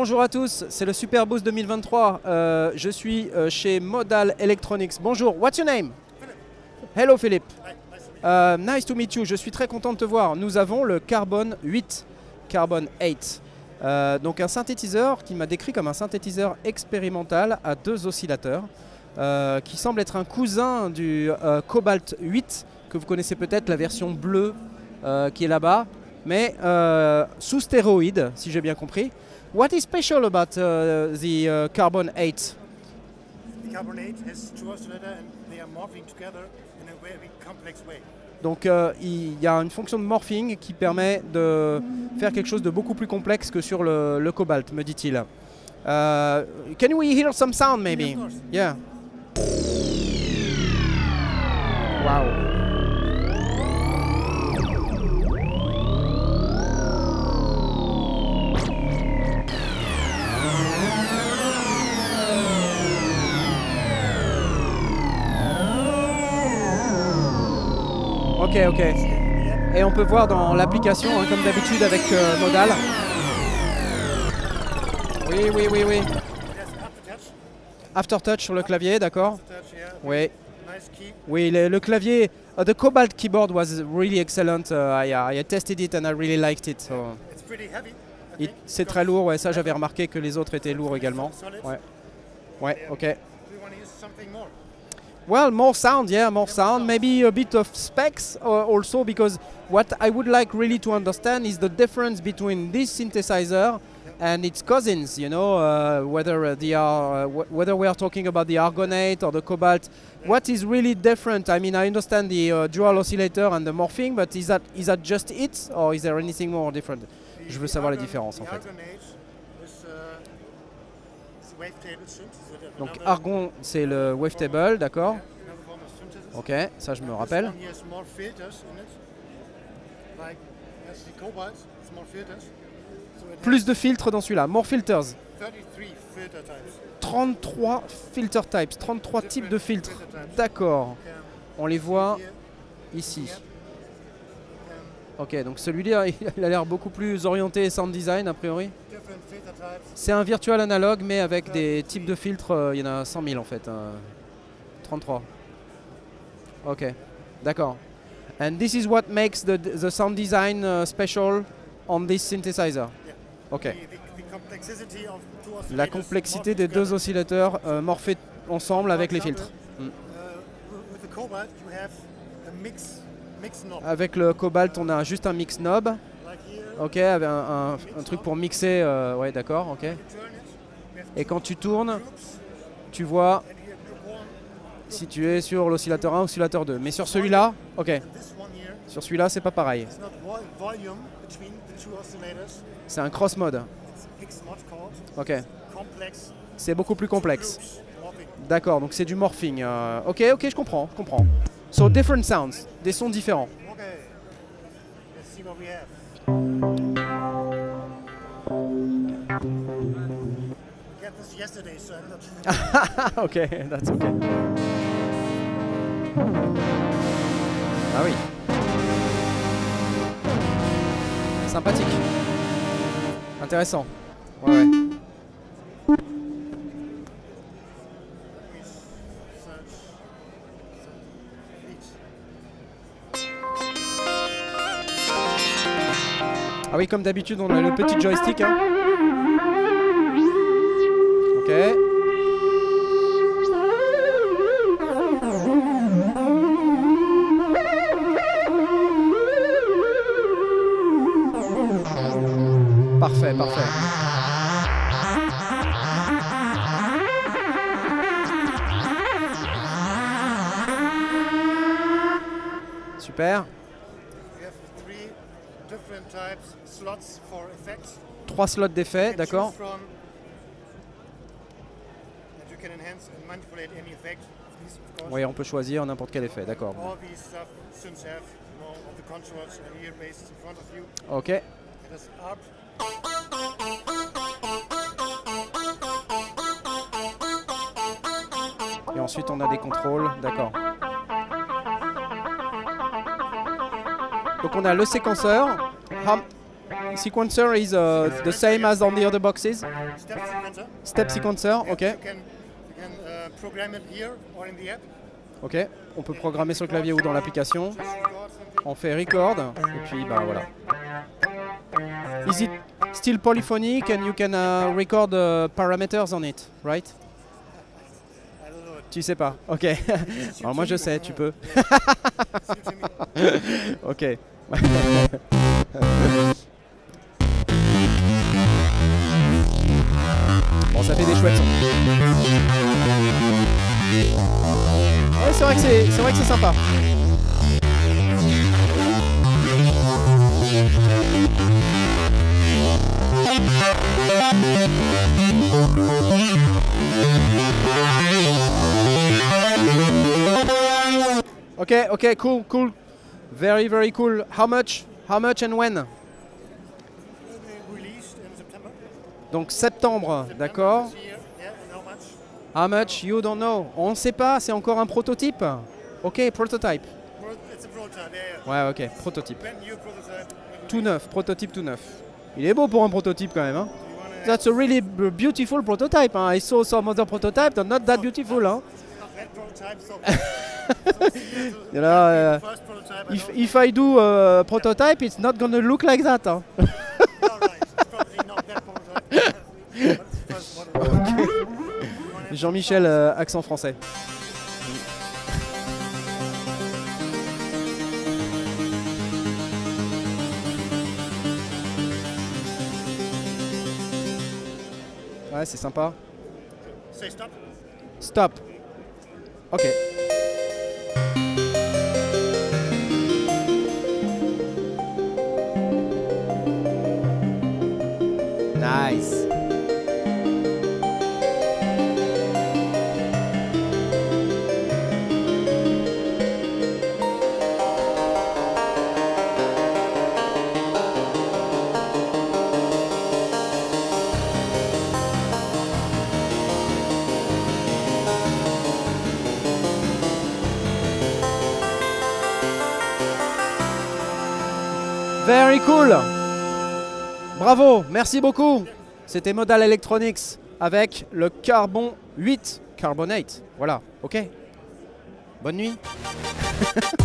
Bonjour à tous, c'est le Super Boost 2023. Je suis chez Modal Electronics. Bonjour, what's your name? Philip. Hello Philippe. Hi, Nice to meet you, je suis très content de te voir. Nous avons le Carbon 8, Carbon 8. Donc un synthétiseur qui m'a décrit comme un synthétiseur expérimental à 2 oscillateurs, qui semble être un cousin du Cobalt 8, que vous connaissez peut-être, la version bleue qui est là-bas, mais sous stéroïdes, si j'ai bien compris. What is special about the Carbon 8? The Carbon 8 has 2 oscillators and they are morphing together in a very complex way. Donc il y a une fonction de morphing qui permet de faire quelque chose de beaucoup plus complexe que sur le Cobalt, me dit-il. Can we hear some sound maybe? Yeah, of Yeah. Wow. Ok, ok. Et on peut voir dans l'application, hein, comme d'habitude avec Modal. Oui, oui, oui, oui. It has aftertouch. Aftertouch sur le clavier, d'accord. Aftertouch, yeah. Oui, Nice key. oui, le clavier, the Cobalt keyboard was really excellent. I tested it and I really liked it. So It's pretty heavy. I think, c'est because très lourd, ouais, ça j'avais remarqué que les autres étaient lourds également. solid. Ouais, ouais, ok. We want to use something more. Well, more sound, yeah, more sound. Maybe a bit of specs also, because what I would like really to understand is the difference between this synthesizer and its cousins. You know, whether whether we are talking about the Argonate or the Cobalt. What is really different? I mean, I understand the dual oscillator and the morphing, but is that just it, or is there anything more different? Je veux savoir les différences en fait. Donc Argon, c'est le wavetable, d'accord. Ok, ça je me rappelle. Plus de filtres dans celui-là, more filters. 33 filter types, 33 types de filtres. D'accord, on les voit ici. Ok, donc celui-là, il a l'air beaucoup plus orienté sound design a priori. C'est un virtual analogue, mais avec des types de filtres, il y en a 100 000 en fait. 33. Ok, d'accord. And this is what makes the sound design special on this synthesizer. Ok. La complexité des 2 oscillateurs morphés ensemble avec les filtres. Avec le Cobalt, on a juste un mix knob. Ok, avec un truc pour mixer. Ouais, d'accord, ok. Et quand tu tournes, tu vois si tu es sur l'oscillateur 1 ou l'oscillateur 2. Mais sur celui-là, ok. Sur celui-là, c'est pas pareil. C'est un cross mode. Ok. C'est beaucoup plus complexe. D'accord, donc c'est du morphing. Ok, ok, je comprends, je comprends. So different sounds, des sons différents. Ok, that's ok. Ah oui. Sympathique. Intéressant. Ouais, ouais. Ah oui, comme d'habitude, on a le petit joystick. Hein. Ok. Parfait, parfait. Super. 3 slots d'effets, d'accord. Oui, on peut choisir n'importe quel effet, d'accord. Ok. Et ensuite on a des contrôles, d'accord. Donc on a le séquenceur, Sequencer is the same as on the other boxes. Step sequencer. Step sequencer, ok. You can program it here or in the app. Ok, on peut programmer sur le clavier ou dans l'application. Just record something. On fait record et puis bah voilà. Is it still polyphonic and you can record parameters on it, right? I don't know it. Tu sais pas, ok. Alors moi je sais, tu peux. It's new to me. Ok. Bon, ça fait des chouettes sons. Ouais, c'est vrai que c'est sympa. Okay, cool. Very cool. How much and when? Will be released in September. Donc septembre, d'accord. This year. Yeah, and how much? How much? You don't know. On ne sait pas, c'est encore un prototype. Ok, prototype. It's a prototype. Yeah. Ouais, ok, prototype. Brand new prototype. Tout neuf, prototype tout neuf. Il est beau pour un prototype quand même. Hein. You wanna That's a really beautiful prototype. Hein. I saw some other prototype, they're not that beautiful. Hein. that prototype? So, You know, first prototype. I don't if I do a prototype, it's not gonna look like that. Hein. know, right. It's probably not that prototype. But it's the first one. Jean-Michel, accent français. Ouais, c'est sympa. Say stop. Stop. Ok. Nice. Very cool. Bravo, merci beaucoup. C'était Modal Electronics avec le Carbon 8 Carbonate. Voilà, ok. Bonne nuit.